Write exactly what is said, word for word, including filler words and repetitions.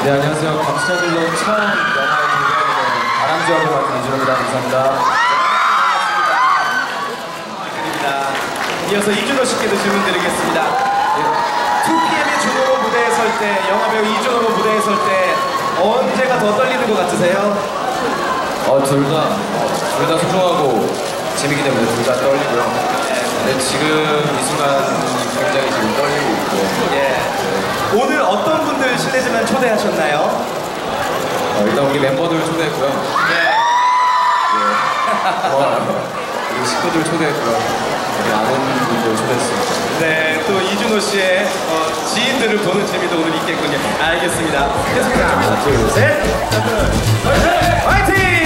네, 안녕하세요. 감수자들로 처음 영화에 공개하는 바람쥐하고 맡은 이준호입니다. 감사합니다. 반갑습니다. 이어서 이준호 씨께도 질문 드리겠습니다. 투 피엠의 준호로 무대에 설 때, 영화배우 이준호로 무대에 설 때 언제가 더 떨리는 것 같으세요? 어, 둘 다, 둘 다 소중하고 재밌기 때문에 둘 다 떨리고요. 네, 지금 이 순간 굉장히 지금 떨리고 있고. 예. 오늘 어떤 분들 실례지만 초대하셨나요? 어, 일단 우리 멤버들 초대했고요. 네. 네. 고마워요. 우리 식구들 초대했고요. 우리 아는 분들 초대했습니다. 네, 또 이준호 씨의 어, 지인들을 보는 재미도 오늘 있겠군요. 알겠습니다. 계속해서 하나, 둘, 셋. 화이팅!